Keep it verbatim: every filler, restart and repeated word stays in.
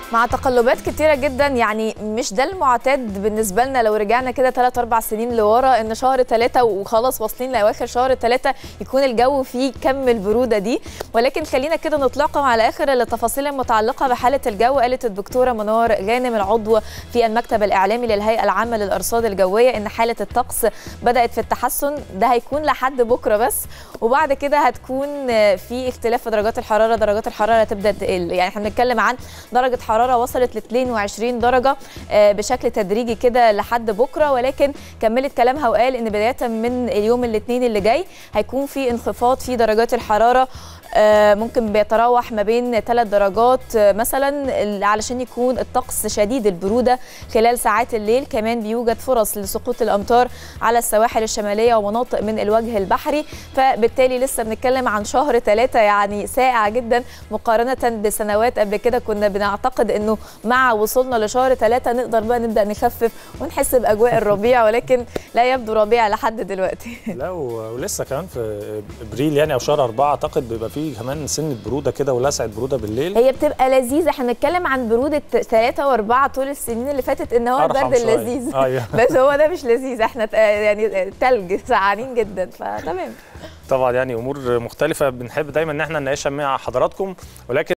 مع تقلبات كتيرة جدا، يعني مش ده المعتاد بالنسبة لنا. لو رجعنا كده ثلاث أربع سنين لورا إن شهر ثلاثة وخلاص واصلين لأواخر شهر ثلاثة يكون الجو فيه كم البرودة دي، ولكن خلينا كده نطلقهم على آخر التفاصيل المتعلقة بحالة الجو. قالت الدكتورة منار غانم العضو في المكتب الإعلامي للهيئة العامة للأرصاد الجوية إن حالة الطقس بدأت في التحسن، ده هيكون لحد بكرة بس، وبعد كده هتكون في اختلاف في درجات الحرارة. درجات الحرارة تبدأ تقل، يعني احنا بنتكلم عن درجة حرارة وصلت ل اثنين وعشرين درجة بشكل تدريجي كده لحد بكرة، ولكن كملت كلامها وقال ان بداية من اليوم الاثنين اللي جاي هيكون في انخفاض في درجات الحرارة، ممكن بيتراوح ما بين ثلاث درجات مثلا علشان يكون الطقس شديد البرودة خلال ساعات الليل. كمان بيوجد فرص لسقوط الأمطار على السواحل الشمالية ومناطق من الوجه البحري، فبالتالي لسه بنتكلم عن شهر ثلاثة يعني ساقع جدا مقارنة بسنوات قبل كده. كنا بنعتقد انه مع وصولنا لشهر ثلاثة نقدر بقى نبدأ نخفف ونحس بأجواء الربيع، ولكن لا يبدو ربيع لحد دلوقتي. لا ولسه كمان في ابريل يعني او شهر أربعة اعتقد بيبقى في كمان سنه بروده كده ولسعه بروده بالليل. هي بتبقى لذيذه، احنا بنتكلم عن بروده ثلاثة وأربعة طول السنين اللي فاتت ان هو البرد اللذيذ. آه بس هو ده مش لذيذ، احنا يعني تلج سقعانين جدا، فتمام. طبعا يعني امور مختلفه بنحب دايما ان احنا نناقشها مع حضراتكم، ولكن